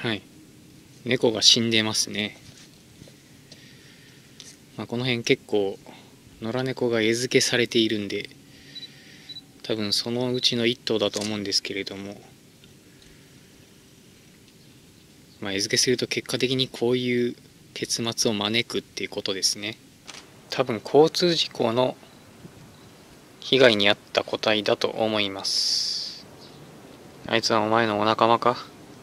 はい、猫が死んでますね。この辺結構野良猫が餌付けされているんで、多分そのうちの1頭だと思うんですけれども、餌付けすると結果的にこういう結末を招くっていうことですね。多分交通事故の被害に遭った個体だと思います。あいつはお前のお仲間か？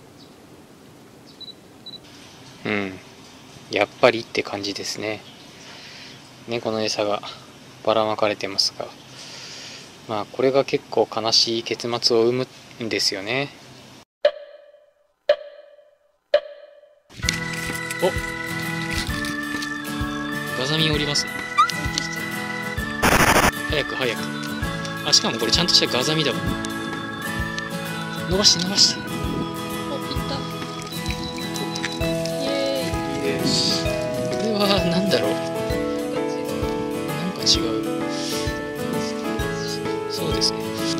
やっぱりって感じですね。猫の餌がばらまかれてますが、これが結構悲しい結末を生むんですよね。お、ガザミおりますね。早く早く。しかもこれちゃんとしたガザミだわ。伸ばして伸ばして。 お、いった。イエーイ。 よし。これは何だろう。なんか違う。そうですね。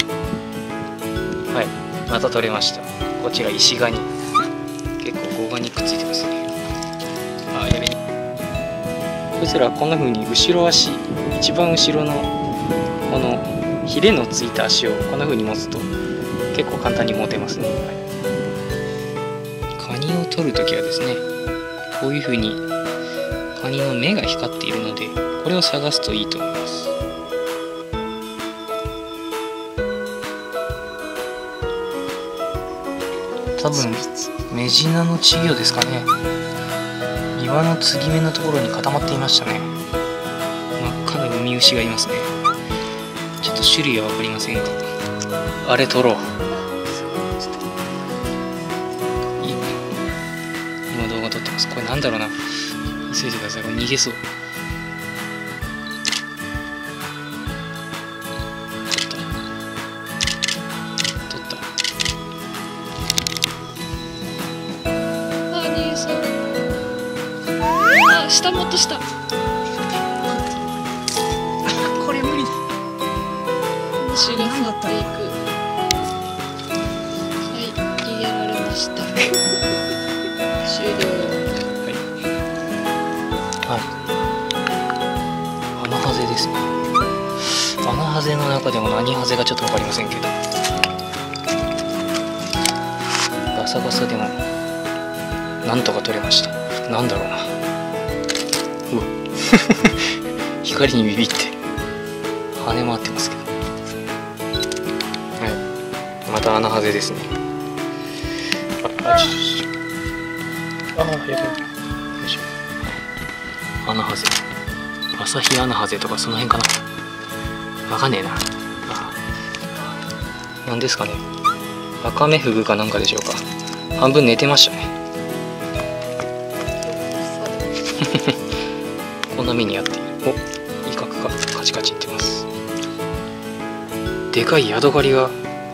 はい、また取れました。こちら石ガニ。結構ゴガニくっついてますね。やべ。こいつらこんな風に後ろ足、一番後ろのこのヒレのついた足をこんな風に持つと結構簡単に持てますね。カニを取るときはですね、こういう風にカニの目が光っているので、これを探すといいと思います。多分メジナの稚魚ですかね。岩の継ぎ目のところに固まっていましたね。真っ赤なウミウシがいますね。ちょっと種類は分かりませんが、あれ取ろう。今動画撮ってます。これなんだろうな。急いでください。これ逃げそう。取った。 逃げそう。下もっと下。これ無理だ。虫が去っていく。はい、逃げられました。終了。 アナハゼですね。アナハゼの中でも何ハゼかちょっと分かりませんけど、ガサガサでもなんとか取れました。なんだろうな。うわ光にビビって跳ね回ってますけど、またアナハゼですね。やばい。よいしょ。アナハゼ、アサヒアナハゼとかその辺かな。わかんねえな。なんですかね。アカメフグかなんかでしょうか。半分寝てましたね。こんな目にあっている。イカクがカチカチいってます。でかいヤドカリが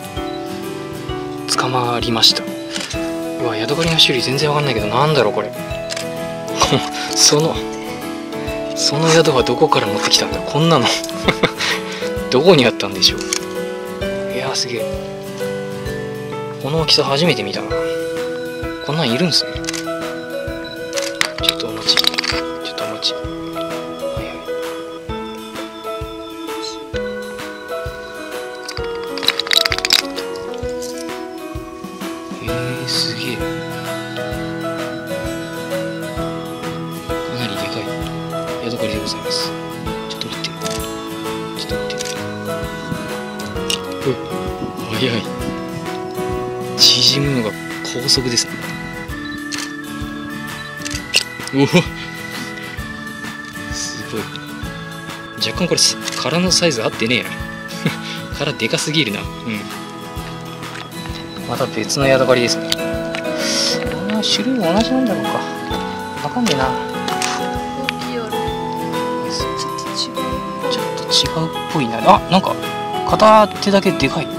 捕まりました。うわ、ヤドカリの種類全然わかんないけど、なんだろうこれ。その宿はどこから持ってきたんだこんなの。どこにあったんでしょう。いやー、すげえ。この大きさ初めて見たな。こんなんいるんすね。ちょっとお待ち。すげえ。かなりでかいヤドカリでございます。ちょっと待って。早い。縮むのが高速ですね。おお、すごい。若干これ殻のサイズ合ってねえな。殻でかすぎるな。また別のヤドカリですね。種類も同じなんだろうか。わかんねえな。ちょっと違うっぽいな。なんか片手だけでかい。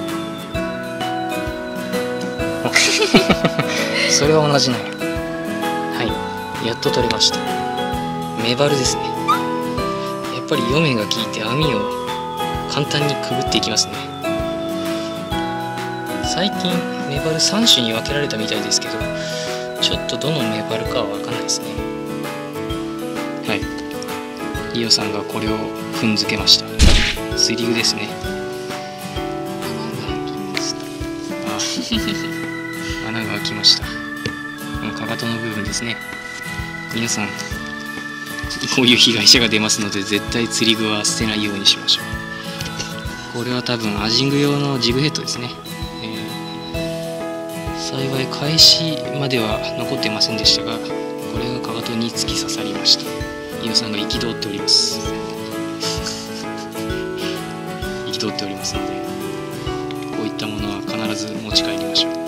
それは同じなんや。はい、やっと取れました。メバルですね。やっぱり読めが効いて網を簡単にくぐっていきますね。最近メバル3種に分けられたみたいですけど、 どのメバルかは分かんないですね。はい、イオさんがこれを踏んづけました。釣り具ですね。穴が開きました。このかかとの部分ですね。皆さんこういう被害者が出ますので、絶対釣り具は捨てないようにしましょう。これは多分アジング用のジグヘッドですね。幸い返しまでは残っていませんでしたが、これがかかとに突き刺さりました。イオさんが憤っております憤っておりますので、こういったものは必ず持ち帰りましょう。